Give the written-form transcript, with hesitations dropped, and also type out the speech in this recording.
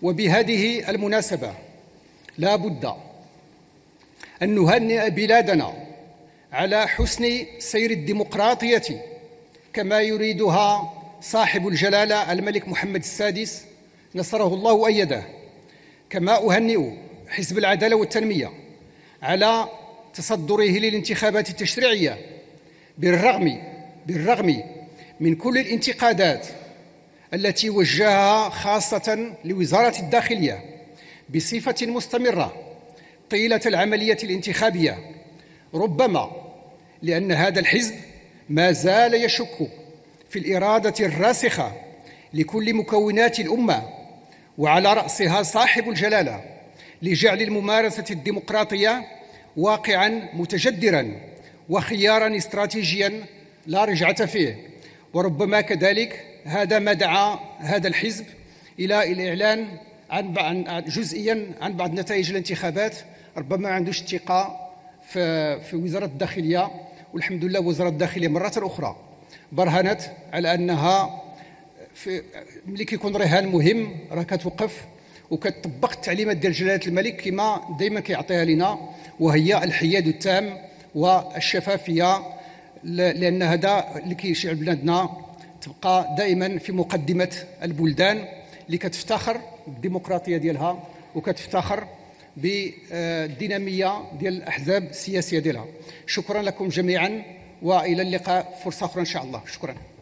وبهذه المناسبة لا بد أن نهنئ بلادنا على حسن سير الديمقراطية كما يريدها صاحب الجلالة الملك محمد السادس نصره الله وأيده. كما أهنئ حزب العدالة والتنمية على تصدره للانتخابات التشريعية بالرغم من كل الانتقادات التي وجهها خاصة لوزارة الداخلية بصفة مستمرة طيلة العملية الانتخابية، ربما لأن هذا الحزب ما زال يشك في الإرادة الراسخة لكل مكونات الأمة وعلى رأسها صاحب الجلالة لجعل الممارسة الديمقراطية واقعاً متجدراً وخياراً استراتيجياً لا رجعة فيه. وربما كذلك هذا ما دعا هذا الحزب إلى الإعلان جزئياً عن بعض نتائج الانتخابات. ربما ما عندوش الثقة في وزارة الداخلية، والحمد لله وزارة الداخلية مرة أخرى برهنت على أنها ملي كيكون رهان مهم راه كتوقف وكتطبق التعليمات ديال جلالة الملك كما دائما كيعطيها لنا، وهي الحياد التام والشفافية، لأن هذا اللي كيشعل بلادنا تبقى دائما في مقدمة البلدان اللي كتفتخر بالديمقراطية ديالها وكتفتخر بالدينامية ديال الأحزاب السياسية ديالها. شكرا لكم جميعا وإلى اللقاء فرصة أخرى إن شاء الله. شكرا.